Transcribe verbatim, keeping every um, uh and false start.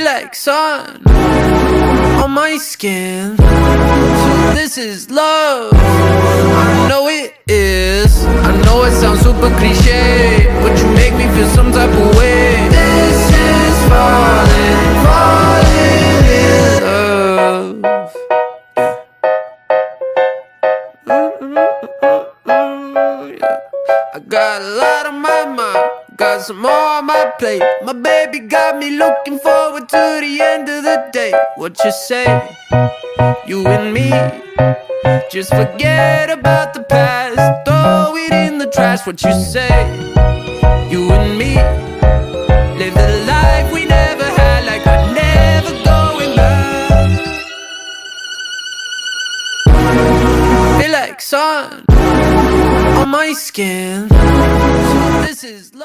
like sun on my skin. So this is love, I know it is. I know it sounds super cliche, but you make me feel some type of way. This is falling, falling in love. I got a lot on my mind, got some more on my plate. My baby got me looking forward to the end of the day. What you say? You and me, just forget about the past, throw it in the trash. What you say? You and me, live the life we never had, like we're never going back. Feel like sun on my skin. So this is